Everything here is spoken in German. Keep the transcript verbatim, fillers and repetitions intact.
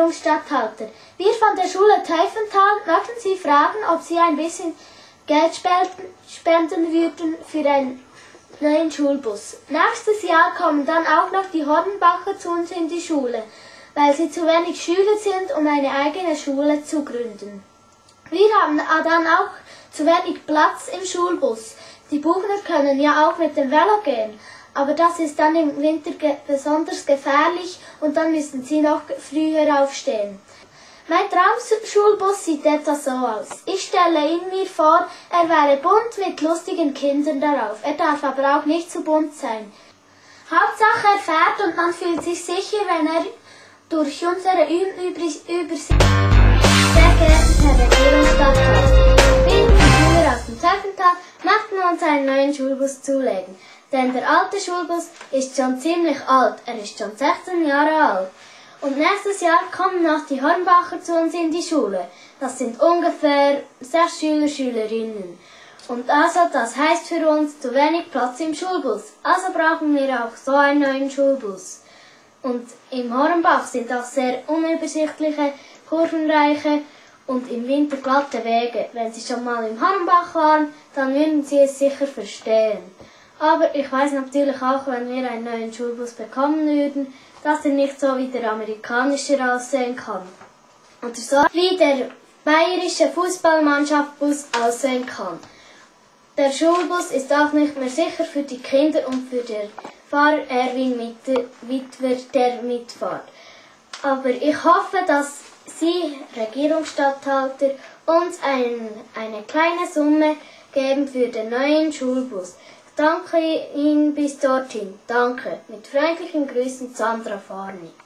Regierungsstatthalter. Wir von der Schule Teufenthal möchten Sie fragen, ob Sie ein bisschen Geld spenden würden für einen neuen Schulbus. Nächstes Jahr kommen dann auch noch die Hornbacher zu uns in die Schule, weil sie zu wenig Schüler sind, um eine eigene Schule zu gründen. Wir haben dann auch zu wenig Platz im Schulbus. Die Buchner können ja auch mit dem Velo gehen, aber das ist dann im Winter ge- besonders gefährlich und dann müssen sie noch früher aufstehen. Mein Traumschulbus sieht etwa so aus. Ich stelle ihn mir vor, er wäre bunt mit lustigen Kindern darauf. Er darf aber auch nicht zu bunt sein. Hauptsache er fährt und man fühlt sich sicher, wenn er durch unsere Übersicht... Sehr geehrter Herr Regierungsstatthalter, wir, die Schüler aus dem Teufenthal, möchten uns einen neuen Schulbus zulegen. Denn der alte Schulbus ist schon ziemlich alt, er ist schon sechzehn Jahre alt. Und nächstes Jahr kommen noch die Hornbacher zu uns in die Schule. Das sind ungefähr sechs Schüler, Schülerinnen. Und also, das heißt für uns zu wenig Platz im Schulbus. Also brauchen wir auch so einen neuen Schulbus. Und im Hornbach sind auch sehr unübersichtliche, kurvenreiche und im Winter glatte Wege. Wenn Sie schon mal im Hornbach waren, dann würden Sie es sicher verstehen. Aber ich weiß natürlich auch, wenn wir einen neuen Schulbus bekommen würden, dass er nicht so wie der amerikanische aussehen kann. Oder so wie der bayerische Fußballmannschaftsbus aussehen kann. Der Schulbus ist auch nicht mehr sicher für die Kinder und für den Fahrer Erwin Witwer, der mitfährt. Aber ich hoffe, dass Sie, Regierungsstatthalter, uns ein, eine kleine Summe geben für den neuen Schulbus. Danke Ihnen bis dorthin. Danke. Mit freundlichen Grüßen, Sandra Farni.